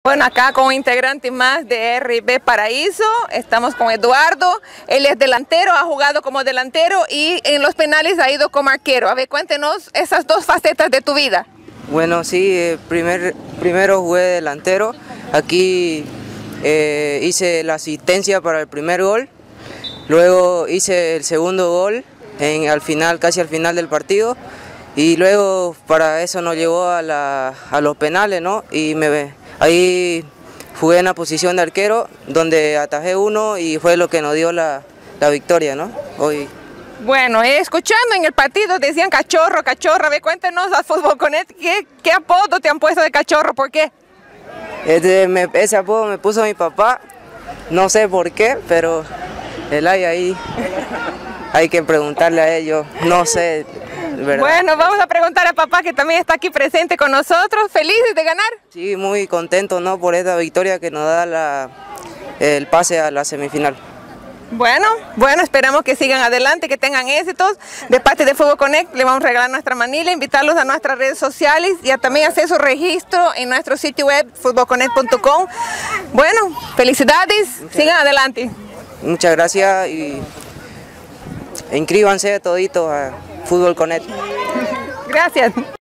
Bueno, acá con un integrante más de RB Paraíso, estamos con Eduardo, él es delantero, ha jugado como delantero y en los penales ha ido como arquero. A ver, cuéntenos esas dos facetas de tu vida. Bueno, sí, primero jugué delantero, aquí hice la asistencia para el primer gol, luego hice el segundo gol casi al final del partido y luego para eso nos llevó a los penales, ¿no? Ahí jugué en la posición de arquero, donde atajé uno y fue lo que nos dio la victoria, ¿no? Hoy. Bueno, escuchando en el partido decían cachorro, cachorro. A ver, cuéntenos a Fútbol con Ed, ¿qué apodo te han puesto de cachorro? ¿Por qué? Ese apodo me puso mi papá, no sé por qué, pero ahí hay que preguntarle a ellos, no sé. ¿Verdad? Bueno, vamos a preguntar a papá que también está aquí presente con nosotros. ¿Felices de ganar? Sí, muy contento, ¿no? Por esta victoria que nos da el pase a la semifinal. Bueno, esperamos que sigan adelante, que tengan éxitos. De parte de Fútbol Connect le vamos a regalar nuestra manila, invitarlos a nuestras redes sociales y a también hacer su registro en nuestro sitio web futbolconnect.com. Bueno, felicidades, sigan adelante. Muchas gracias y inscríbanse toditos a Fútbol Connect. Gracias.